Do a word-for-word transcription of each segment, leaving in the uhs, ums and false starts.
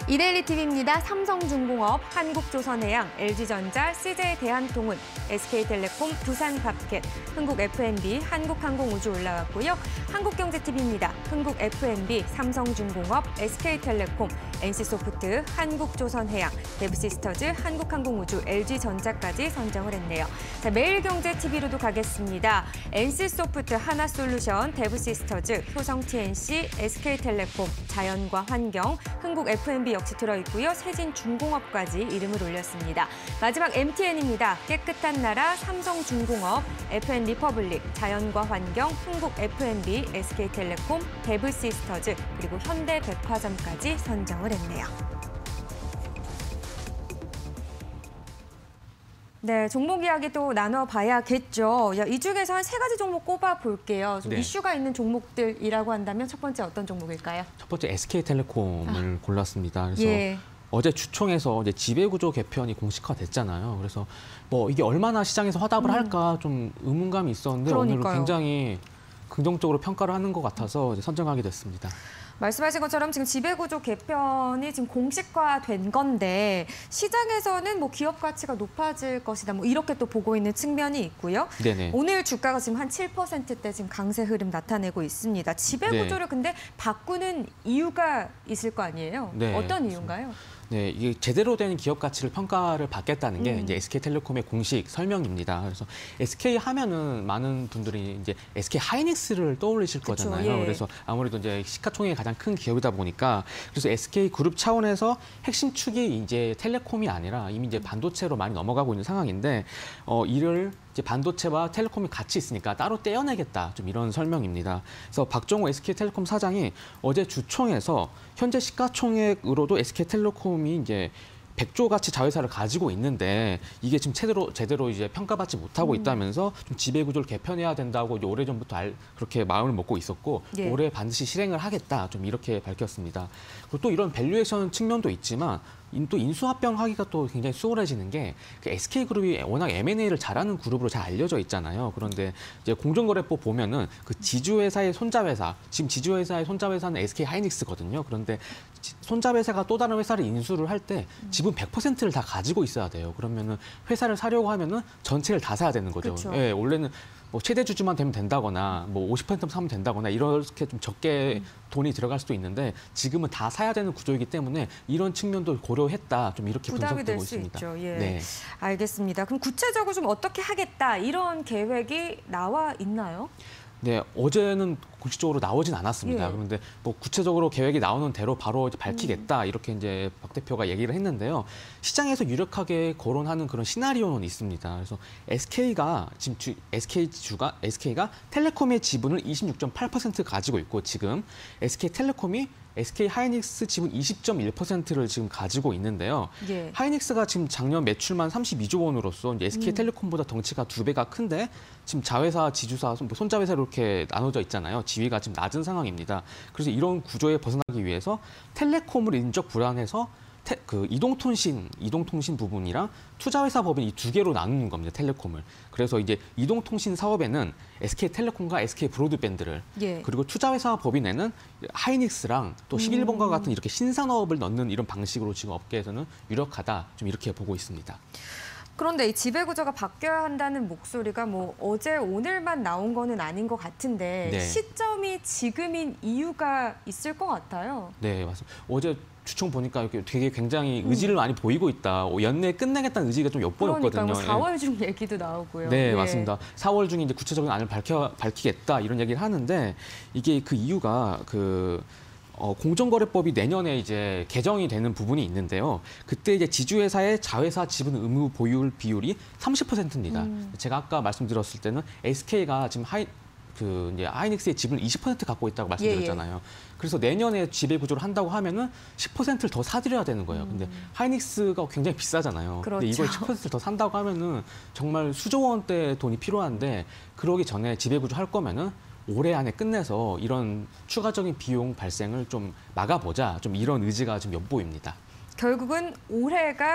이데일리 티비입니다. 삼성중공업, 한국조선해양, 엘지전자, 씨제이대한통운, 에스케이텔레콤, 두산바켓, 흥국에프엔비, 한국항공우주 올라왔고요. 한국경제티비입니다. 흥국에프엔비, 삼성중공업, 에스케이텔레콤, 엔씨소프트, 한국조선해양, 데브시스터즈, 한국항공우주, 엘지전자까지 선정을 했네요. 자, 매일경제티비로도 가겠습니다. 엔씨소프트, 하나솔루션, 데브시스터즈, 효성티엔씨, 에스케이텔레콤, 자연과 환경, 흥국에프엔비 역시 들어있고요. 세진중공업까지 이름을 올렸습니다. 마지막 엠티엔입니다. 깨끗한 나라, 삼성중공업, 에프엔리퍼블릭, 자연과 환경, 흥국에프엔비, 에스케이텔레콤, 데브시스터즈, 그리고 현대백화점까지 선정을 했네요. 네, 종목 이야기 또 나눠봐야겠죠. 이 중에서 한 세 가지 종목 꼽아볼게요. 좀 네. 이슈가 있는 종목들이라고 한다면 첫 번째 어떤 종목일까요? 첫 번째 에스케이텔레콤을 아. 골랐습니다. 그래서 예. 어제 주총에서 이제 지배구조 개편이 공식화됐잖아요. 그래서 뭐 이게 얼마나 시장에서 화답을 음. 할까 좀 의문감이 있었는데 그러니까요. 오늘 굉장히 긍정적으로 평가를 하는 것 같아서 이제 선정하게 됐습니다. 말씀하신 것처럼 지금 지배구조 개편이 지금 공식화된 건데 시장에서는 뭐 기업 가치가 높아질 것이다 뭐 이렇게 또 보고 있는 측면이 있고요. 네네. 오늘 주가가 지금 한 칠 퍼센트대 지금 강세 흐름 나타내고 있습니다. 지배구조를 네. 근데 바꾸는 이유가 있을 거 아니에요? 네, 어떤 그렇습니다. 이유인가요? 네, 이게 제대로 된 기업 가치를 평가를 받겠다는 게 음. 이제 에스케이텔레콤의 공식 설명입니다. 그래서 에스케이 하면은 많은 분들이 이제 에스케이 하이닉스를 떠올리실 그쵸, 거잖아요. 예. 그래서 아무래도 이제 시가총액이 가장 큰 기업이다 보니까 그래서 에스케이 그룹 차원에서 핵심 축이 이제 텔레콤이 아니라 이미 이제 반도체로 많이 넘어가고 있는 상황인데 어, 이를 이제 반도체와 텔레콤이 같이 있으니까 따로 떼어내겠다. 좀 이런 설명입니다. 그래서 박정호 에스케이텔레콤 사장이 어제 주총에서 현재 시가총액으로도 에스케이텔레콤이 이제 백조 가치 자회사를 가지고 있는데 이게 지금 제대로 제대로 이제 평가받지 못하고 있다면서 좀 지배 구조를 개편해야 된다고 이제 오래전부터 알, 그렇게 마음을 먹고 있었고 예. 올해 반드시 실행을 하겠다. 좀 이렇게 밝혔습니다. 그리고 또 이런 밸류에이션 측면도 있지만 또 인수합병하기가 또 굉장히 수월해지는 게 그 에스케이그룹이 워낙 엠 앤 에이를 잘하는 그룹으로 잘 알려져 있잖아요. 그런데 이제 공정거래법 보면은 그 지주회사의 손자회사, 지금 지주회사의 손자회사는 에스케이하이닉스거든요. 그런데 손자회사가 또 다른 회사를 인수를 할 때 지분 백 퍼센트를 다 가지고 있어야 돼요. 그러면은 회사를 사려고 하면은 전체를 다 사야 되는 거죠. 그렇죠. 예, 원래는 뭐 최대 주주만 되면 된다거나 뭐 오십 퍼센트 사면 된다거나 이렇게 좀 적게 음. 돈이 들어갈 수도 있는데 지금은 다 사야 되는 구조이기 때문에 이런 측면도 고려했다. 좀 이렇게 부담이 분석되고 될 수 있습니다. 있죠. 예. 네. 알겠습니다. 그럼 구체적으로 좀 어떻게 하겠다 이런 계획이 나와 있나요? 네, 어제는 공식적으로 나오진 않았습니다. 예. 그런데 뭐 구체적으로 계획이 나오는 대로 바로 이제 밝히겠다 음. 이렇게 이제 박 대표가 얘기를 했는데요. 시장에서 유력하게 거론하는 그런 시나리오는 있습니다. 그래서 에스케이가 지금 주, 에스케이 주가 에스케이가 텔레콤의 지분을 이십육 점 팔 퍼센트 가지고 있고 지금 에스케이텔레콤이 에스케이하이닉스 지분 이십 점 일 퍼센트를 지금 가지고 있는데요. 예. 하이닉스가 지금 작년 매출만 삼십이조 원으로서 이제 에스케이텔레콤보다 덩치가 두 배가 큰데 지금 자회사, 지주사, 손자회사로 이렇게 나눠져 있잖아요. 지위가 지금 낮은 상황입니다. 그래서 이런 구조에 벗어나기 위해서 텔레콤을 인적 불안해서 테, 그 이동통신, 이동통신 부분이랑 투자회사 법인 이 두 개로 나누는 겁니다. 텔레콤을. 그래서 이제 이동통신 사업에는 에스케이텔레콤과 에스케이브로드밴드를 예. 그리고 투자회사 법인에는 하이닉스랑 또 십일 번가 음. 같은 이렇게 신산업을 넣는 이런 방식으로 지금 업계에서는 유력하다. 좀 이렇게 보고 있습니다. 그런데 이 지배구조가 바뀌어야 한다는 목소리가 뭐 어제 오늘만 나온 거는 아닌 것 같은데 네. 시점이 지금인 이유가 있을 것 같아요. 네, 맞습니다. 어제 주총 보니까 되게 굉장히 의지를 음. 많이 보이고 있다. 연내에 끝내겠다는 의지가 좀 엿보였거든요. 그러니까 뭐 사월 중 얘기도 나오고요. 네, 예. 맞습니다. 사월 중에 이제 구체적인 안을 밝혀, 밝히겠다 이런 얘기를 하는데 이게 그 이유가 그 어, 공정거래법이 내년에 이제 개정이 되는 부분이 있는데요. 그때 이제 지주회사의 자회사 지분 의무 보유 비율이 삼십 퍼센트입니다. 음. 제가 아까 말씀드렸을 때는 에스케이가 지금 하이 그 이제 하이닉스의 지분을 이십 퍼센트 갖고 있다고 말씀드렸잖아요. 예, 예. 그래서 내년에 지배 구조를 한다고 하면은 십 퍼센트를 더 사들여야 되는 거예요. 근데 음. 하이닉스가 굉장히 비싸잖아요. 그렇죠. 근데 이걸 십 퍼센트를 더 산다고 하면은 정말 수조 원대 돈이 필요한데 그러기 전에 지배 구조 할 거면은 올해 안에 끝내서 이런 추가적인 비용 발생을 좀 막아보자. 좀 이런 의지가 좀 엿보입니다. 결국은 올해가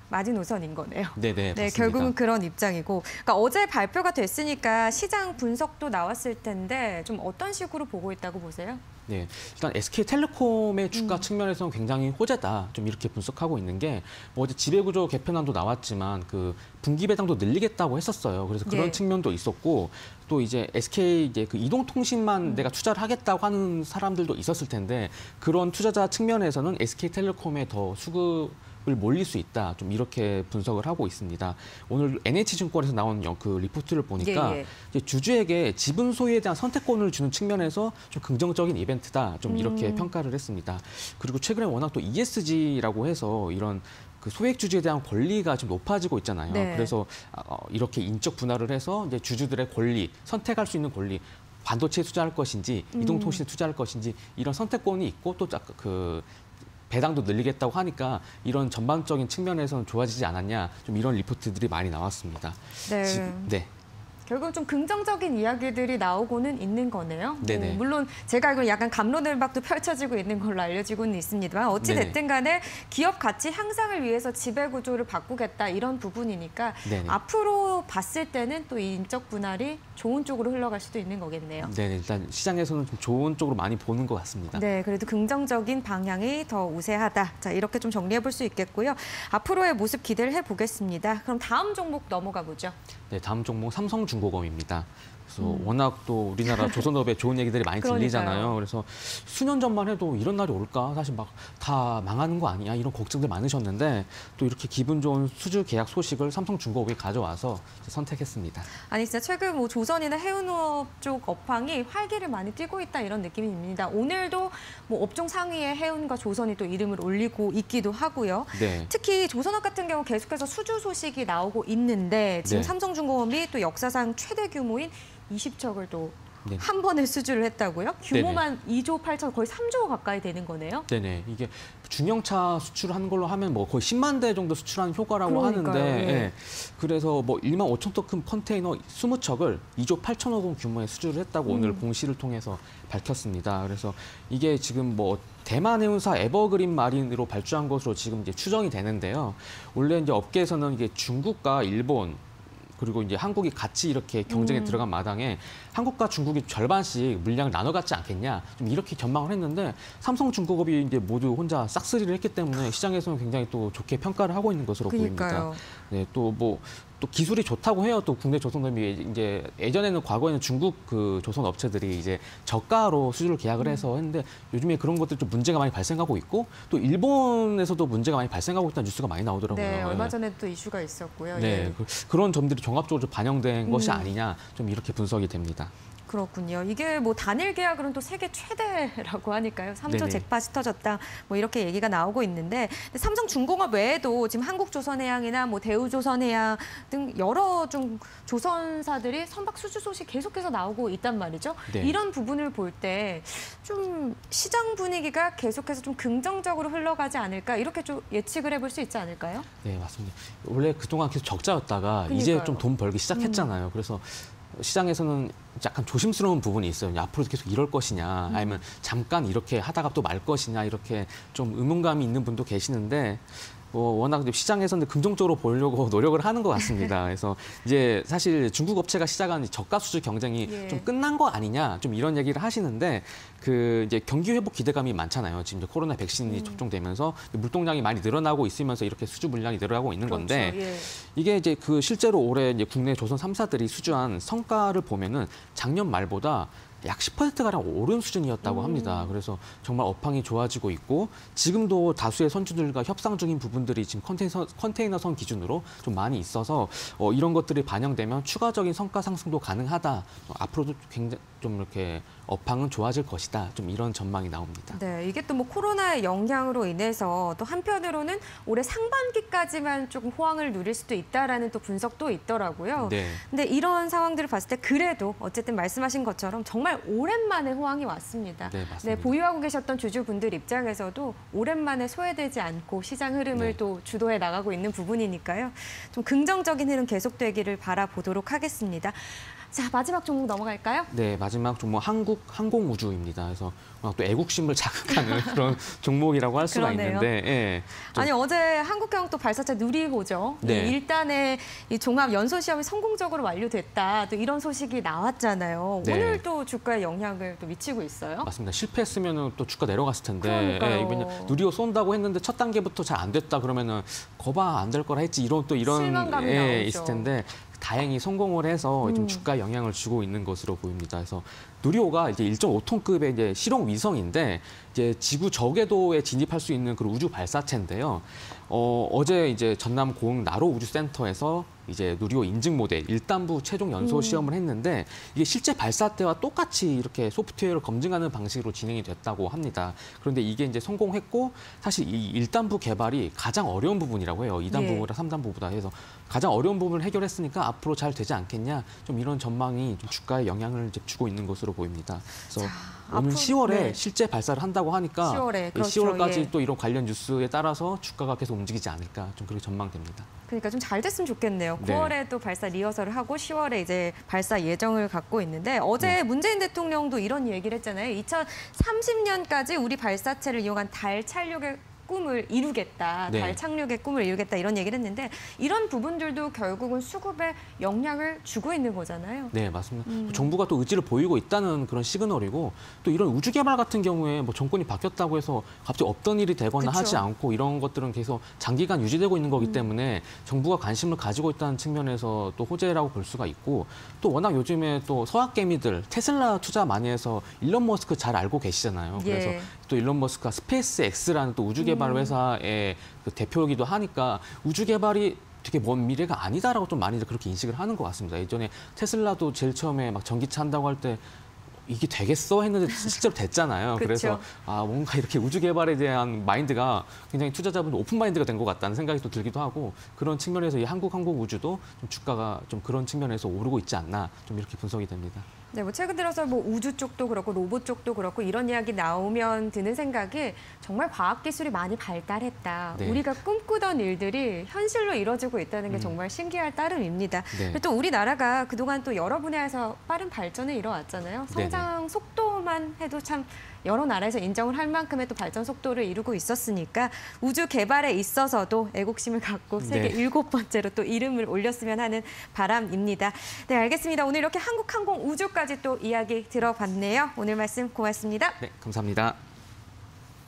마지노선인 거네요. 네네, 네, 맞습니다. 결국은 그런 입장이고, 그러니까 어제 발표가 됐으니까 시장 분석도 나왔을 텐데 좀 어떤 식으로 보고 있다고 보세요? 네, 일단 에스케이텔레콤의 주가 음. 측면에서는 굉장히 호재다. 좀 이렇게 분석하고 있는 게, 뭐 어제 지배구조 개편안도 나왔지만 그 분기 배당도 늘리겠다고 했었어요. 그래서 그런 네. 측면도 있었고, 또 이제 에스케이 이제 그 이동통신만 음. 내가 투자를 하겠다고 하는 사람들도 있었을 텐데, 그런 투자자 측면에서는 에스케이텔레콤에 더 수급 을 몰릴 수 있다. 좀 이렇게 분석을 하고 있습니다. 오늘 엔에이치증권에서 나온 그 리포트를 보니까 예, 예. 이제 주주에게 지분 소유에 대한 선택권을 주는 측면에서 좀 긍정적인 이벤트다. 좀 이렇게 음. 평가를 했습니다. 그리고 최근에 워낙 또 이에스지라고 해서 이런 그 소액 주주에 대한 권리가 좀 높아지고 있잖아요. 네. 그래서 어, 이렇게 인적 분할을 해서 이제 주주들의 권리, 선택할 수 있는 권리, 반도체에 투자할 것인지, 음. 이동통신에 투자할 것인지 이런 선택권이 있고 또 그 배당도 늘리겠다고 하니까 이런 전반적인 측면에서는 좋아지지 않았냐, 좀 이런 리포트들이 많이 나왔습니다. 네. 지금, 네. 결국 좀 긍정적인 이야기들이 나오고는 있는 거네요. 네네. 뭐 물론 제가 알기로 약간 갑론을박도 펼쳐지고 있는 걸로 알려지고는 있습니다만 어찌 됐든 간에 기업 가치 향상을 위해서 지배구조를 바꾸겠다 이런 부분이니까 네네. 앞으로 봤을 때는 또 이 인적 분할이 좋은 쪽으로 흘러갈 수도 있는 거겠네요. 네, 일단 시장에서는 좀 좋은 쪽으로 많이 보는 것 같습니다. 네, 그래도 긍정적인 방향이 더 우세하다. 자, 이렇게 좀 정리해 볼 수 있겠고요. 앞으로의 모습 기대를 해보겠습니다. 그럼 다음 종목 넘어가 보죠. 네, 다음 종목 삼성중공업입니다. 그래서 음. 워낙 또 우리나라 조선업에 좋은 얘기들이 많이 그러니까요. 들리잖아요. 그래서 수년 전만 해도 이런 날이 올까? 사실 막 다 망하는 거 아니야? 이런 걱정들 많으셨는데 또 이렇게 기분 좋은 수주 계약 소식을 삼성중공업이 가져와서 선택했습니다. 아니 진짜 최근 뭐 조선이나 해운업 쪽 업황이 활기를 많이 띠고 있다 이런 느낌입니다. 오늘도 뭐 업종 상위에 해운과 조선이 또 이름을 올리고 있기도 하고요. 네. 특히 조선업 같은 경우 계속해서 수주 소식이 나오고 있는데 지금 네. 삼성중공업이 또 역사상 최대 규모인 이십척을 또 네. 한 번에 수주를 했다고요? 규모만 이조 팔천, 거의 삼조 가까이 되는 거네요. 네네. 이게 중형차 수출한 걸로 하면 뭐 거의 십만 대 정도 수출한 효과라고 그러니까요. 하는데, 예. 예. 그래서 뭐 일만 오천 톤 큰 컨테이너 이십 척을 이조 팔천억 원 규모의 수주를 했다고 음. 오늘 공시를 통해서 밝혔습니다. 그래서 이게 지금 뭐 대만 해운사 에버그린 마린으로 발주한 것으로 지금 이제 추정이 되는데요. 원래 이제 업계에서는 이게 중국과 일본 그리고 이제 한국이 같이 이렇게 경쟁에 음. 들어간 마당에 한국과 중국이 절반씩 물량을 나눠 갖지 않겠냐, 좀 이렇게 전망을 했는데 삼성중공업이 이제 모두 혼자 싹쓸이를 했기 때문에 시장에서는 굉장히 또 좋게 평가를 하고 있는 것으로 그러니까요. 보입니다. 네, 또 뭐 또 기술이 좋다고 해요. 또 국내 조선업이 이제 예전에는 과거에는 중국 그 조선 업체들이 이제 저가로 수주를 계약을 해서 했는데 요즘에 그런 것들 좀 문제가 많이 발생하고 있고 또 일본에서도 문제가 많이 발생하고 있다는 뉴스가 많이 나오더라고요. 네, 얼마 전에 또 이슈가 있었고요. 네, 예. 그, 그런 점들이 종합적으로 좀 반영된 음. 것이 아니냐, 좀 이렇게 분석이 됩니다. 그렇군요. 이게 뭐 단일 계약으로는 또 세계 최대라고 하니까요. 삼조 네네. 잭팟이 터졌다. 뭐 이렇게 얘기가 나오고 있는데 근데 삼성중공업 외에도 지금 한국조선해양이나 뭐 대우조선해양 등 여러 좀 조선사들이 선박 수주 소식 계속해서 나오고 있단 말이죠. 네. 이런 부분을 볼 때 좀 시장 분위기가 계속해서 좀 긍정적으로 흘러가지 않을까 이렇게 좀 예측을 해볼 수 있지 않을까요? 네, 맞습니다. 원래 그동안 계속 적자였다가 그러니까요. 이제 좀 돈 벌기 시작했잖아요. 음. 그래서 시장에서는 약간 조심스러운 부분이 있어요. 앞으로도 계속 이럴 것이냐, 아니면 잠깐 이렇게 하다가 또 말 것이냐, 이렇게 좀 의문감이 있는 분도 계시는데 뭐 워낙 시장에서는 긍정적으로 보려고 노력을 하는 것 같습니다. 그래서 이제 사실 중국 업체가 시작한 저가 수주 경쟁이 예. 좀 끝난 거 아니냐, 좀 이런 얘기를 하시는데 그 이제 경기 회복 기대감이 많잖아요. 지금 이제 코로나 백신이 음. 접종되면서 물동량이 많이 늘어나고 있으면서 이렇게 수주 물량이 늘어나고 있는 그렇죠. 건데 예. 이게 이제 그 실제로 올해 이제 국내 조선 삼 사들이 수주한 성과를 보면은 작년 말보다 약 십 퍼센트가량 오른 수준이었다고 음. 합니다. 그래서 정말 업황이 좋아지고 있고 지금도 다수의 선주들과 협상 중인 부분들이 지금 컨테이너, 컨테이너선 기준으로 좀 많이 있어서 어, 이런 것들이 반영되면 추가적인 성과 상승도 가능하다. 어, 앞으로도 굉장히 좀 이렇게 업황은 좋아질 것이다. 좀 이런 전망이 나옵니다. 네, 이게 또 뭐 코로나의 영향으로 인해서 또 한편으로는 올해 상반기까지만 조금 호황을 누릴 수도 있다라는 또 분석도 있더라고요. 네. 근데 이런 상황들을 봤을 때 그래도 어쨌든 말씀하신 것처럼 정말 오랜만에 호황이 왔습니다. 네, 맞습니다. 네, 보유하고 계셨던 주주분들 입장에서도 오랜만에 소외되지 않고 시장 흐름을 네. 또 주도해 나가고 있는 부분이니까요. 좀 긍정적인 흐름 계속되기를 바라보도록 하겠습니다. 자, 마지막 종목 넘어갈까요? 네, 마지막 종목 한국 항공우주입니다. 그래서 또 애국심을 자극하는 그런 종목이라고 할 수가 그러네요. 있는데, 예, 좀- 아니 어제 한국형 또 발사체 누리호죠. 네. 이 일단의 이 종합 연소 시험이 성공적으로 완료됐다. 또 이런 소식이 나왔잖아요. 네. 오늘 또 주가에 영향을 또 미치고 있어요. 맞습니다. 실패했으면 또 주가 내려갔을 텐데, 그러니까요. 예, 이번에 누리호 쏜다고 했는데 첫 단계부터 잘 안 됐다 그러면은 거봐 안 될 거라 했지 이런 또 이런 실망감이 예, 나오죠. 있을 텐데. 다행히 성공을 해서 좀 음. 주가에 영향을 주고 있는 것으로 보입니다. 그래서 누리호가 이제 일 점 오 톤급의 이제 실용 위성인데 이제 지구 저궤도에 진입할 수 있는 그런 우주 발사체인데요. 어, 어제 이제 전남 고흥 나로 우주센터에서 이제 누리호 인증 모델 일 단부 최종 연소 음. 시험을 했는데 이게 실제 발사 때와 똑같이 이렇게 소프트웨어를 검증하는 방식으로 진행이 됐다고 합니다. 그런데 이게 이제 성공했고 사실 이 일 단부 개발이 가장 어려운 부분이라고 해요. 이 단부보다 예. 삼 단부보다 해서 가장 어려운 부분을 해결했으니까 앞으로 잘 되지 않겠냐. 좀 이런 전망이 좀 주가에 영향을 이제 주고 있는 것으로 보입니다. 그래서 자, 오늘 앞으로- 시월에 네. 실제 발사를 한다고 하니까 시월에, 그렇죠. 시월까지 예. 또 이런 관련 뉴스에 따라서 주가가 계속 움직이지 않을까 좀 그렇게 전망됩니다. 그러니까 좀 잘 됐으면 좋겠네요. 네. 구월에 또 발사 리허설을 하고 시월에 이제 발사 예정을 갖고 있는데 어제 네. 문재인 대통령도 이런 얘기를 했잖아요. 이천삼십 년까지 우리 발사체를 이용한 달 착륙의 꿈을 이루겠다. 네. 달 착륙의 꿈을 이루겠다. 이런 얘기를 했는데 이런 부분들도 결국은 수급에 영향을 주고 있는 거잖아요. 네, 맞습니다. 음. 정부가 또 의지를 보이고 있다는 그런 시그널이고 또 이런 우주 개발 같은 경우에 뭐 정권이 바뀌었다고 해서 갑자기 없던 일이 되거나 그쵸. 하지 않고 이런 것들은 계속 장기간 유지되고 있는 거기 음. 때문에 정부가 관심을 가지고 있다는 측면에서 또 호재라고 볼 수가 있고 또 워낙 요즘에 또 서학개미들 테슬라 투자 많이 해서 일론 머스크 잘 알고 계시잖아요. 예. 그래서 또 일론 머스크가 스페이스 X라는 또 우주 개발 음. 회사의 그 대표이기도 하니까 우주 개발이 되게 먼 미래가 아니다라고 좀 많이들 그렇게 인식을 하는 것 같습니다. 예전에 테슬라도 제일 처음에 막 전기차 한다고 할 때 이게 되겠어 했는데 실제로 됐잖아요. 그쵸. 그래서 아 뭔가 이렇게 우주 개발에 대한 마인드가 굉장히 투자자분 오픈 마인드가 된 것 같다는 생각이 또 들기도 하고 그런 측면에서 이 한국 항공우주도 좀 주가가 좀 그런 측면에서 오르고 있지 않나 좀 이렇게 분석이 됩니다. 네, 뭐 최근 들어서 뭐 우주 쪽도 그렇고 로봇 쪽도 그렇고 이런 이야기 나오면 드는 생각이 정말 과학 기술이 많이 발달했다. 네. 우리가 꿈꾸던 일들이 현실로 이루어지고 있다는 게 음. 정말 신기할 따름입니다. 네. 그리고 또 우리나라가 그동안 또 여러 분야에서 빠른 발전을 이뤄왔잖아요. 성장 속도만 해도 참 여러 나라에서 인정을 할 만큼의 또 발전 속도를 이루고 있었으니까 우주 개발에 있어서도 애국심을 갖고 세계 네. 일곱 번째로 또 이름을 올렸으면 하는 바람입니다. 네, 알겠습니다. 오늘 이렇게 한국 항공 우주까지 또 이야기 들어봤네요. 오늘 말씀 고맙습니다. 네, 감사합니다.